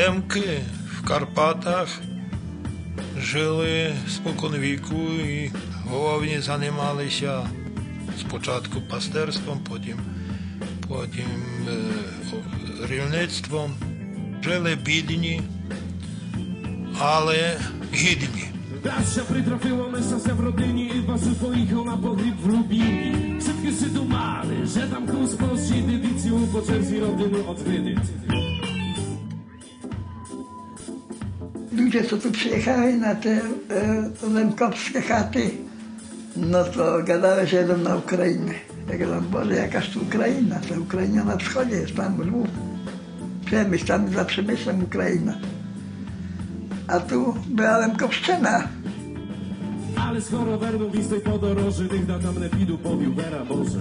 Лемки в Карпатах жили споконвіку і головні займалися спочатку пастирством, потім рівництвом. Жили бідні, але гідні. Браття притрапило месяця в родині, і Василь поїхав на погріб в Рубіні. Всі си думали, що там кус просіди, дицю по черзі родину odwiedzić. Ludzie, co tu przyjechali na te lemkowskie chaty, no to gadały, że jedą na Ukrainę. Ja gadam, Boże, jakaż tu Ukraina? Ta Ukraina na wschodzie jest, tam Lwów. Przemyśl, tam za Przemyślem Ukraina. A tu była Lemkowszczyna. Ale skoro werną listej podoroży, tych na tam nepidu pobił Wera Boże.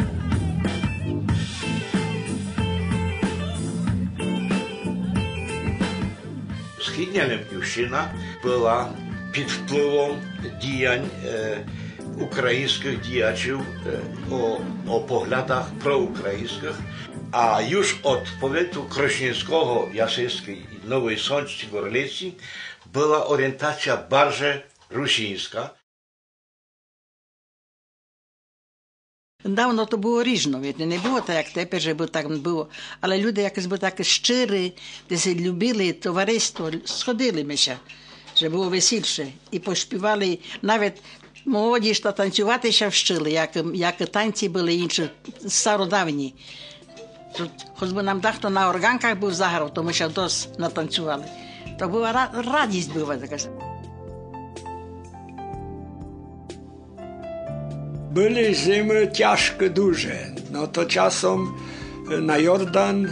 Східня Лемківщина була під впливом діянь українських діячів о поглядах проукраїнських. А już od powiatu krośnieńskiego, Jasieńskiej i Nowej Sączki, Gorlicy była orientacja bardziej rusińska. Давно то було різно, не було так, як тепер, щоб так було. Але люди якось були так щирі, десь любили товариство, сходили ми ще, щоб було весільше. І поспівали, навіть молоді, що танцювати ще вчили, як танці були інші, стародавні. Хоч би нам дехто на органках був заграв, то ми ще досить натанцювали. То була радість була така. Były zimy ciężkie, duże. No to czasem na Jordan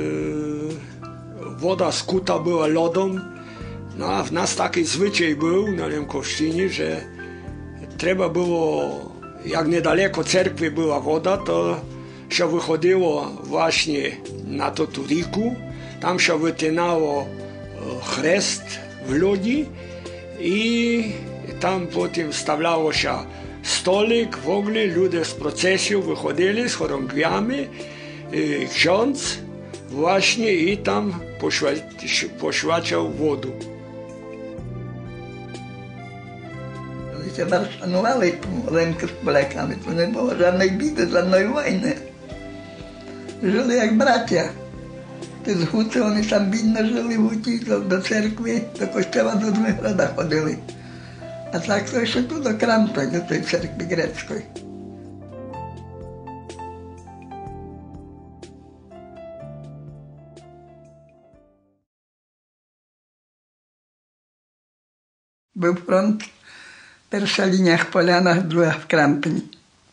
woda skuta była lodem. No a w nas taki zwyczaj był na Lemkowszczynie, że trzeba było, jak niedaleko cerkwi była woda, to się wychodziło właśnie na to turiku. Tam się wytynało chrzest w ludzi i tam potem wstawiało się stolik, w ogóle ludzie z procesją wychodzili z chorągwiami, ksiądz właśnie i tam poświęcał wodę. Oni się bardzo szanowali Lemkę z Polakami, to nie było żadnej biedy, żadnej wojny. Żyli jak bracia. Te z Huty, oni tam bidno żyli w Hucie, do cerkwi, do kościoła do Dmychroda chodzili. A tak to jeszcze tu do Krampy, do tej cerkwi greckiej. Był front, pierwsza linia w Polianach, druga w Krampni.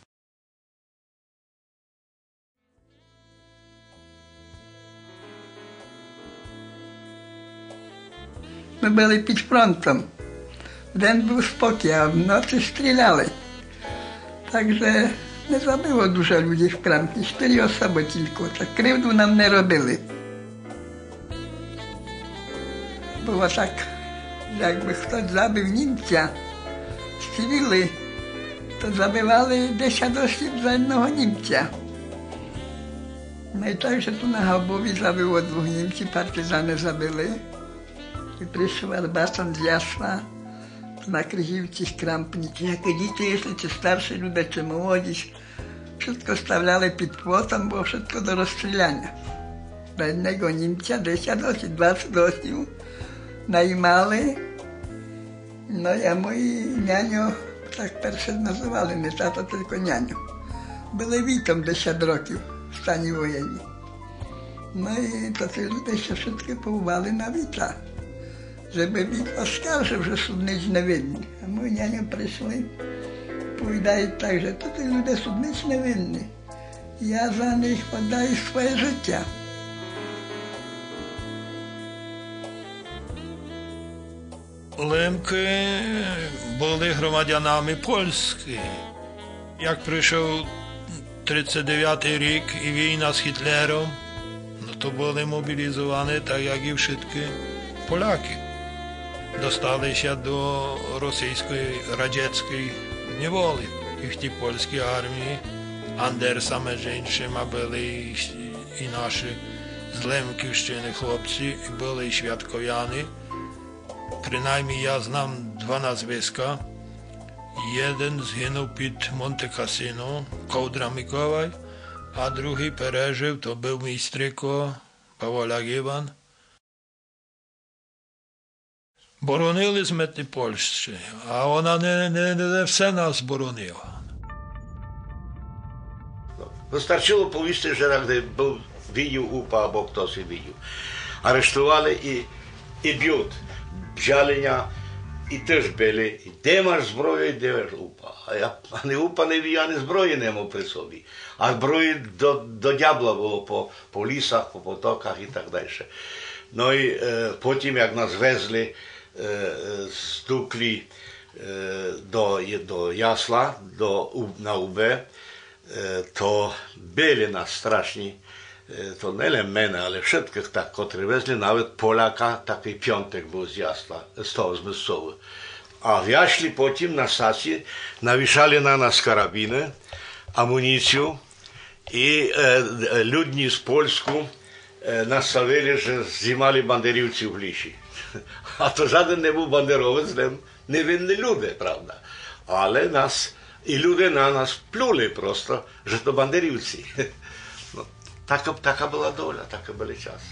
My byli pod frontem. W dzień był spokój, a w nocy strzelali. Także nie zabyło dużo ludzi w Krampni, 4 osoby tylko. Tak krzywdu nam nie robili. Było tak, jakby ktoś zabił Niemca z cywili, to zabywali 10 osób za jednego Niemca. No i także tu na Chałubowie zabiło 2 Niemcy, partyzany zabili. I przyszł Arbasan z Jasła, na Kryziwci z Krampni. Jakie dzieci, jeśli czy starsi ludzie, czy młodzież, wszystko stawiali pod płotem, było wszystko do rozstrzelania. Dla jednego Niemca 10 osób, 20 osób najmali. No ja mój nianio, tak pierwszy nazywali, nie tato, tylko nianio. Byli witom 10 roków w stanie wojennym. No i to ci ludzie się wszystkie powołali na wita. Żeby wit oskarżył, że są nic niewinni. A mój nianio przyszli, powiedzieli tak, że to ci ludzie są nic niewinni. Ja za nich oddaję swoje życie. Лемки були громадянами польські. Як прийшов 39-й рік і війна з Гітлером, то були мобілізовані, так як і всі поляки. Досталися до російської, радянської неволі. І в тій польській армії Андерса, між іншими, були і наші з Лемківщини хлопці і були святковяни. Принаймні я знам 2 nazwiska. Jeden zginął pід Монте-Касино, Ковдра Миколай, а другий пережив, то був мій стрико Паволяк Іван. Боронили з мети Польщі, а вона не все нас боронила. Wystarczyło powiedzieć, że gdy był widział UPA albo ktoś widział. Aresztowali i biut. Wzięli i też byli. Де masz зброю, де masz UPA. А не UPA не widział, ani zbroi nie miał przy sobie. A zbroi do diabła było po lisach, po potokach i tak dalej. No i potem jak nas wezli, stukli do Jasla, na UB, to byli nas straszni, to nie мене, ale wszystkich tak, którzy wezli, nawet Polaka, taki piątek był z Jasla, z toho z Myscowy. A w Jaśli potem na stacji nawieszali na nas karabiny, amunicję i ludzi z Polsku nastawili, że zimali banderівців w lisie. A to żaden nie był banderowiec, niewinni ludzie, prawda? Ale nas i ludzie na nas pluli prosto, że to banderівці. No, taka była dola, takie były czasy.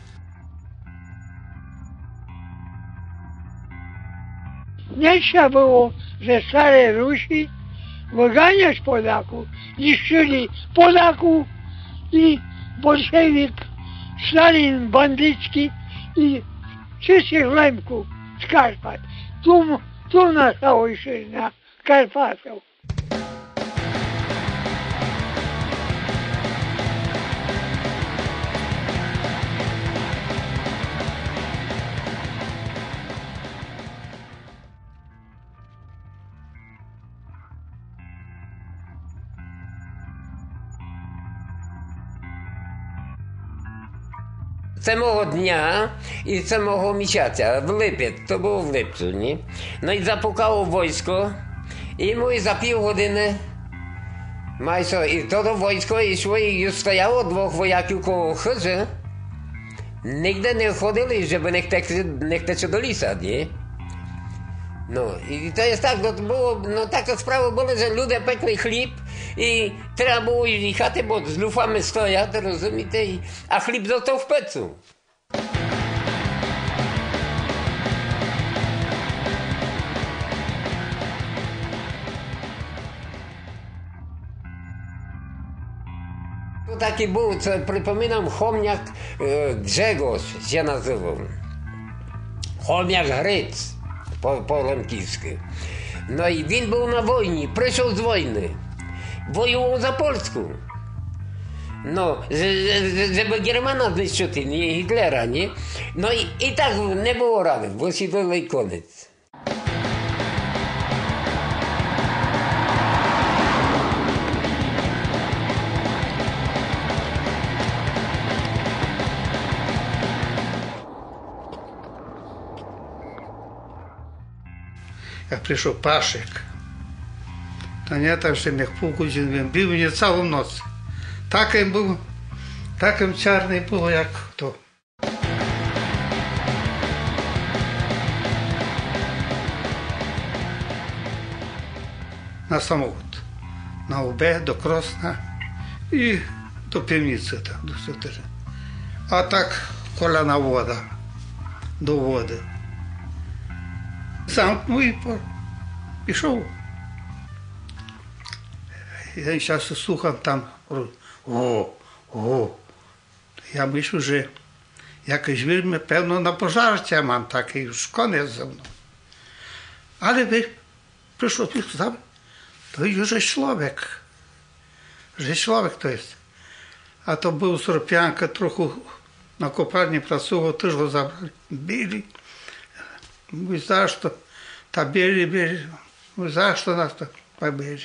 Nie trzeba było ze starej Rusi wyganiać Polaków. Niszczyli Polaków i bolszewik, Stalin bandycki i wszystkich Lemków z Karpat. Tu nasza ojczyzna, Karpatów. Самого дня і самого місяця, в липі, то було в липцю, ні? Ну і запукало військо, і ми за півгодини майже, і то військо йшло, і стояло 2 вояків коло хижі, ніде не ходили, щоб не втекти до ліса, ні? Ну, і то є так, було, ну така справа була, що люди пекли хліб, і треба було їхати, бо з люфами стояти, розумієте, а хліб został в пецу. To taki był, co przypominam, Chomniak Grzegorz się nazywał. Chomniak Gryc, po lemkівськи. No i він був на wojnie, przyszedł z wojny. Воював за Польську. Ну, щоб Германа знищити, не Гітлера, ні? Ну, і так не було ради, висідали і конець. Jak przyszedł Paszek, to nie tak, że miał pół godziny, bił mnie całą noc. Takim czarny był jak to. Na samochód, na UB, do Krosna i do piwnicy tam, do Sutery. A tak kolana woda, do wody. Zamknął i пішов. Я зараз слухав там, я myślę, że jakieś wyrmy, pewno na pożarcie mam takie, już koniec ze mną. Ale przyszło tam, to już że człowiek to jest. A to był Skorpianka, trochę na kopalni pracował, też go zabrali, bili. Mówi, za co ta bili, mówi, za co nas to pobili.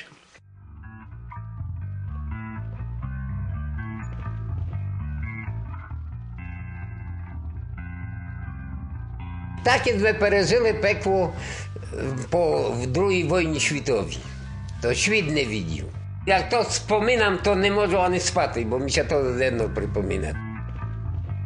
Так як ми пережили пекло в Другій війні світовій. То світ не видів. Як то споминам, то не можу ані спати, бо мені ще то денно припоминати.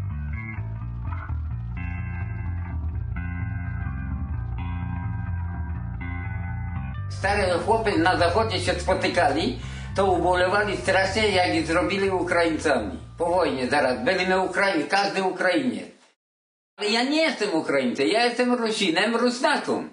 Stare chłopy na zachodzie się spotykali, to ubolewali strasznie, jak ich zrobili Ukraińcami. Po wojnie zaraz, byli na Ukrainie, każdy Ukrainiec. Ale ja nie jestem Ukraińcem, ja jestem Rusinem, Rusnaką.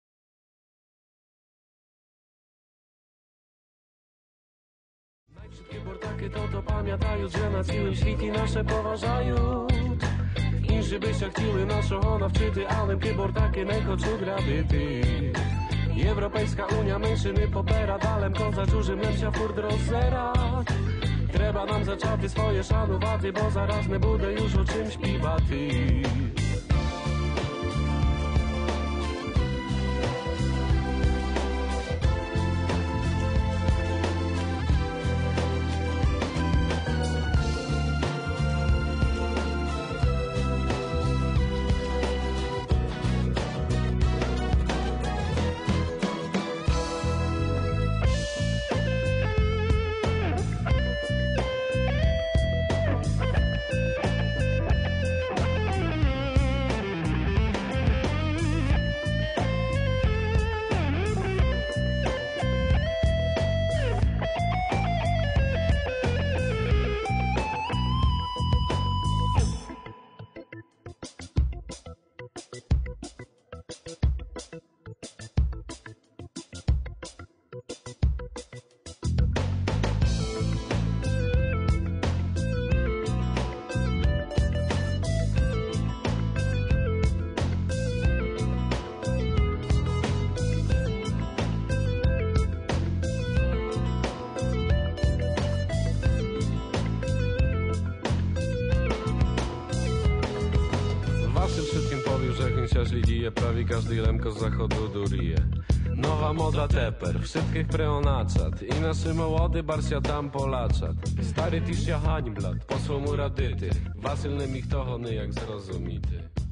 Wszystkie bortaky to pamiętają, że na całym świecie nasze poważają. I żeby się chcieli naszego nawczyty, ale kie bortaky nie chcą grabity. Європейська уня меншини попера, далем коза чужим лемся фурт роззерать. Треба нам зачати своє шанувати, бо зараз не буде już o czym śpiewati. Wszystkim powił, że chęcia śledzi prawie każdy lemko z zachodu durije. Nowa moda teper, wszystkich preonaczat i nasze młody barsia tam polaczat. Stary tisz ja hańblat, po swemu radyty, wasylnym ich tohony jak zrozumity.